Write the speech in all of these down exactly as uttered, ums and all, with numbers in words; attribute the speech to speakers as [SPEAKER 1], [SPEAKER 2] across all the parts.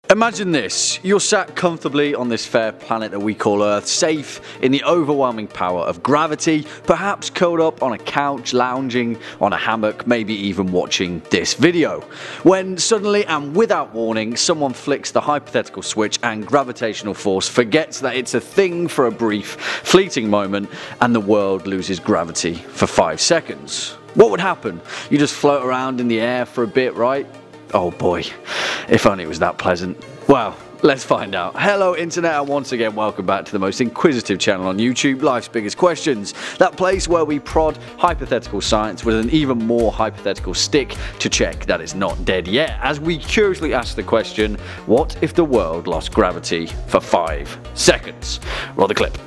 [SPEAKER 1] Imagine this, you're sat comfortably on this fair planet that we call Earth, safe in the overwhelming power of gravity, perhaps curled up on a couch, lounging on a hammock, maybe even watching this video. When suddenly and without warning, someone flicks the hypothetical switch and gravitational force forgets that it's a thing for a brief, fleeting moment, and the world loses gravity for five seconds. What would happen? You just float around in the air for a bit, right? Oh boy, if only it was that pleasant. Well, let's find out. Hello internet, and once again welcome back to the most inquisitive channel on YouTube, Life's Biggest Questions. That place where we prod hypothetical science with an even more hypothetical stick to check that it's not dead yet, as we curiously ask the question, what if the world lost gravity for five seconds? Roll the clip.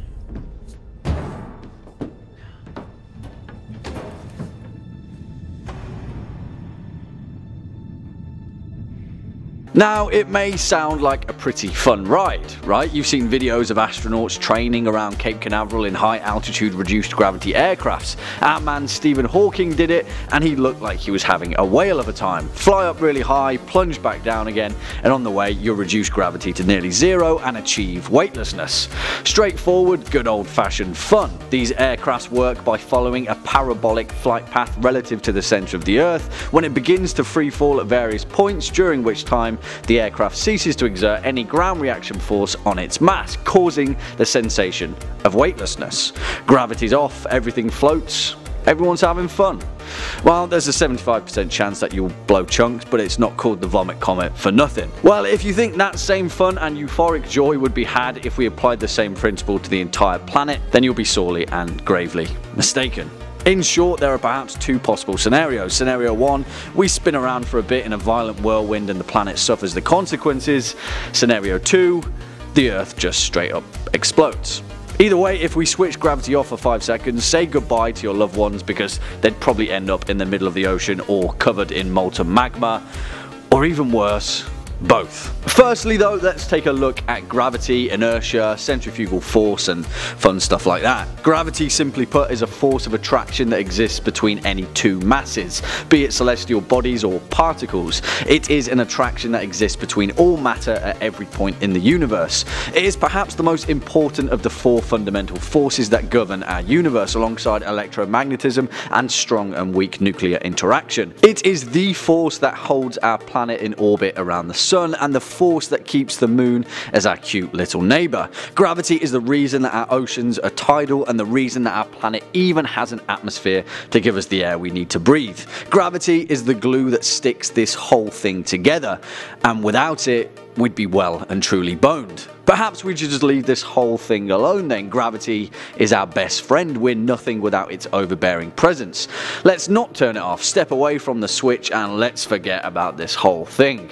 [SPEAKER 1] Now, it may sound like a pretty fun ride, right? You've seen videos of astronauts training around Cape Canaveral in high altitude reduced gravity aircrafts. Our man Stephen Hawking did it, and he looked like he was having a whale of a time. Fly up really high, plunge back down again, and on the way you'll reduce gravity to nearly zero and achieve weightlessness. Straightforward, good old fashioned fun. These aircrafts work by following a parabolic flight path relative to the center of the Earth when it begins to free fall at various points, during which time the aircraft ceases to exert any ground reaction force on its mass, causing the sensation of weightlessness. Gravity's off, everything floats, everyone's having fun. Well, there's a seventy-five percent chance that you'll blow chunks, but it's not called the vomit comet for nothing. Well, if you think that same fun and euphoric joy would be had if we applied the same principle to the entire planet, then you'll be sorely and gravely mistaken. In short, there are perhaps two possible scenarios. Scenario one, we spin around for a bit in a violent whirlwind and the planet suffers the consequences. Scenario two, the Earth just straight up explodes. Either way, if we switch gravity off for five seconds, say goodbye to your loved ones because they'd probably end up in the middle of the ocean or covered in molten magma, or even worse, both. Firstly though, let's take a look at gravity, inertia, centrifugal force and fun stuff like that. Gravity, simply put, is a force of attraction that exists between any two masses, be it celestial bodies or particles. It is an attraction that exists between all matter at every point in the universe. It is perhaps the most important of the four fundamental forces that govern our universe, alongside electromagnetism and strong and weak nuclear interaction. It is the force that holds our planet in orbit around the sun, Sun and the force that keeps the moon as our cute little neighbour. Gravity is the reason that our oceans are tidal and the reason that our planet even has an atmosphere to give us the air we need to breathe. Gravity is the glue that sticks this whole thing together, and without it, we'd be well and truly boned. Perhaps we should just leave this whole thing alone then. Gravity is our best friend. We're nothing without its overbearing presence. Let's not turn it off, step away from the switch, and let's forget about this whole thing.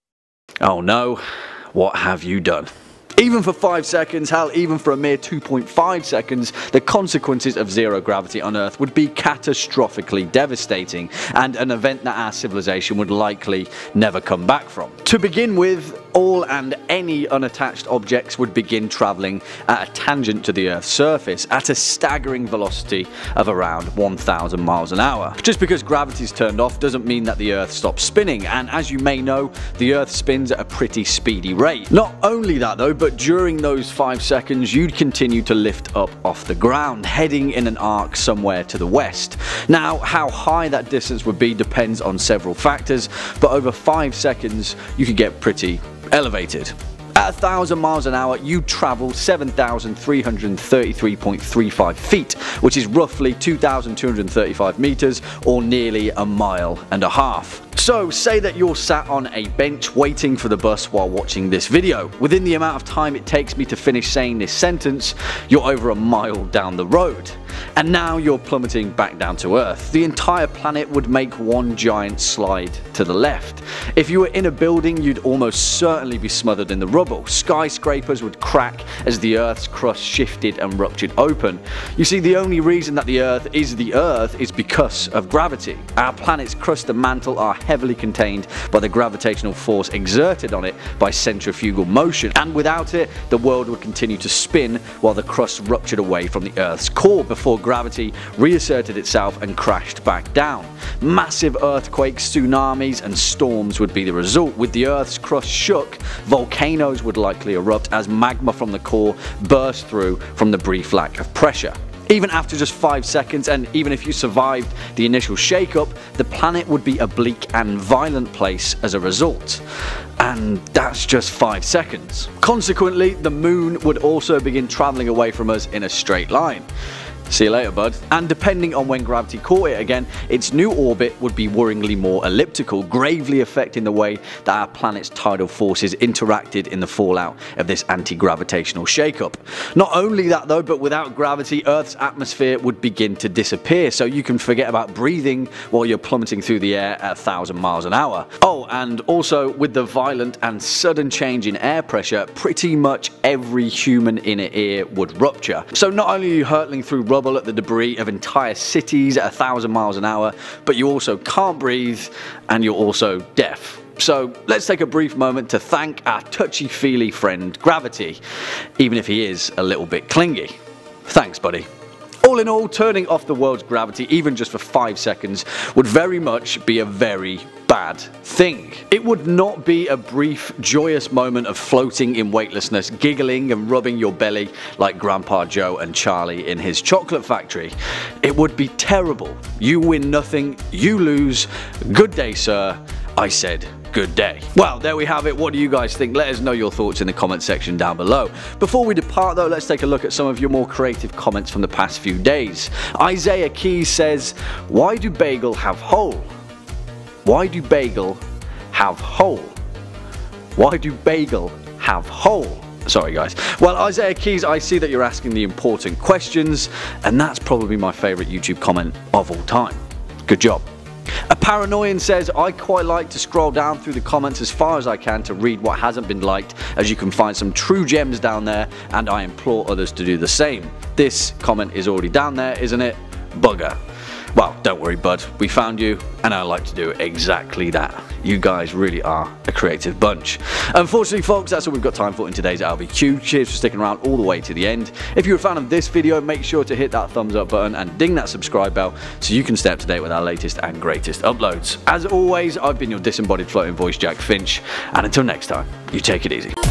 [SPEAKER 1] Oh no, what have you done? Even for five seconds, hell, even for a mere two point five seconds, the consequences of zero gravity on Earth would be catastrophically devastating, and an event that our civilization would likely never come back from. To begin with, all and any unattached objects would begin travelling at a tangent to the Earth's surface at a staggering velocity of around one thousand miles an hour. Just because gravity's turned off doesn't mean that the Earth stops spinning, and as you may know, the Earth spins at a pretty speedy rate. Not only that though, but during those five seconds you'd continue to lift up off the ground, heading in an arc somewhere to the west. Now, how high that distance would be depends on several factors, but over five seconds you could get pretty elevated. At one thousand miles an hour, you travel seven thousand three hundred thirty-three point three five feet, which is roughly two thousand two hundred thirty-five meters, or nearly a mile and a half. So say that you're sat on a bench waiting for the bus while watching this video. Within the amount of time it takes me to finish saying this sentence, you're over a mile down the road. And now you're plummeting back down to Earth. The entire planet would make one giant slide to the left. If you were in a building, you'd almost certainly be smothered in the rubble. Skyscrapers would crack as the Earth's crust shifted and ruptured open. You see, the only reason that the Earth is the Earth is because of gravity. Our planet's crust and mantle are heavily contained by the gravitational force exerted on it by centrifugal motion, and without it, the world would continue to spin while the crust ruptured away from the Earth's core before before gravity reasserted itself and crashed back down. Massive earthquakes, tsunamis and storms would be the result. With the Earth's crust shook, volcanoes would likely erupt as magma from the core burst through from the brief lack of pressure. Even after just five seconds, and even if you survived the initial shake-up, the planet would be a bleak and violent place as a result. And that's just five seconds. Consequently, the moon would also begin travelling away from us in a straight line. See you later, bud. And depending on when gravity caught it again, its new orbit would be worryingly more elliptical, gravely affecting the way that our planet's tidal forces interacted in the fallout of this anti-gravitational shake-up. Not only that though, but without gravity, Earth's atmosphere would begin to disappear, so you can forget about breathing while you're plummeting through the air at a thousand miles an hour. Oh, and also with the violent and sudden change in air pressure, pretty much every human inner ear would rupture. So not only are you hurtling through rubble at the debris of entire cities at a thousand miles an hour, but you also can't breathe and you're also deaf. So let's take a brief moment to thank our touchy-feely friend Gravity, even if he is a little bit clingy. Thanks, buddy. All in all, turning off the world's gravity, even just for five seconds, would very much be a very bad thing. It would not be a brief, joyous moment of floating in weightlessness, giggling and rubbing your belly like Grandpa Joe and Charlie in his chocolate factory. It would be terrible. You win nothing, you lose. Good day, sir. I said good day. Well, there we have it. What do you guys think? Let us know your thoughts in the comment section down below. Before we depart though, let's take a look at some of your more creative comments from the past few days. Isaiah Keys says, why do bagel have hole? Why do bagel have hole? Why do bagel have hole? Sorry guys. Well, Isaiah Keys, I see that you're asking the important questions, and that's probably my favourite YouTube comment of all time. Good job. A Paranoian says, I quite like to scroll down through the comments as far as I can to read what hasn't been liked, as you can find some true gems down there, and I implore others to do the same. This comment is already down there, isn't it? Bugger. Well, don't worry bud, we found you, and I like to do exactly that. You guys really are a creative bunch. Unfortunately folks, that's all we've got time for in today's L B Q. Cheers for sticking around all the way to the end. If you're a fan of this video, make sure to hit that thumbs up button and ding that subscribe bell so you can stay up to date with our latest and greatest uploads. As always, I've been your disembodied floating voice, Jack Finch, and until next time, you take it easy.